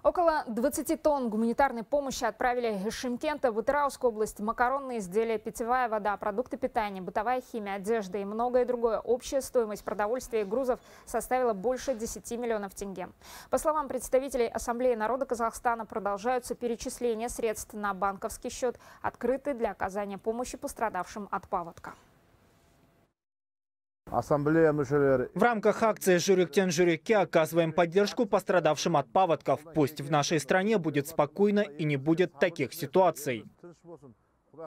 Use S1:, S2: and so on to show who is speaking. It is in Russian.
S1: Около 20 тонн гуманитарной помощи отправили из Шымкента в Атыраускую область. Макаронные изделия, питьевая вода, продукты питания, бытовая химия, одежда и многое другое. Общая стоимость продовольствия и грузов составила больше 10 миллионов тенге. По словам представителей Ассамблеи народа Казахстана, продолжаются перечисления средств на банковский счет, открытый для оказания помощи пострадавшим от паводка.
S2: В рамках акции «Жүректен жүрекке» оказываем поддержку пострадавшим от паводков. Пусть в нашей стране будет спокойно и не будет таких ситуаций.